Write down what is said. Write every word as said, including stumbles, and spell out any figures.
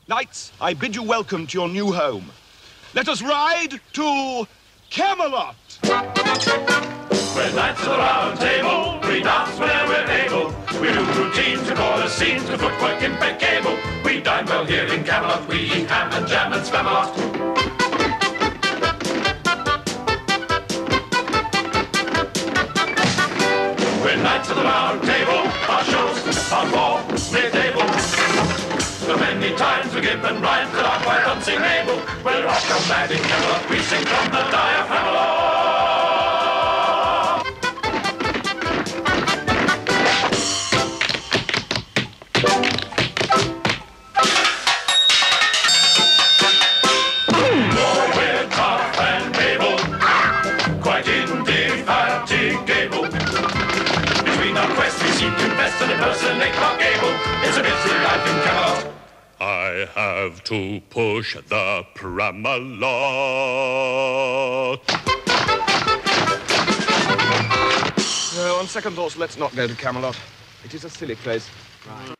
Knights, I bid you welcome to your new home. Let us ride to Camelot. We're knights of the round table, we dance whenever we're able. We do routines, we call the scenes, the footwork impeccable. We dine well here in Camelot, we eat ham and jam and spam a lot. We're knights of the round table, our shows are for mid-table. So many times we give and rhymes that are quite unsingable. We're off and mad in Camelot, we sing from the diaphragm. And impersonate Clark Gable. It's a busy life in Camelot. I have to push the Pramalot. No, on second thoughts, let's not go to Camelot. It is a silly place. Right.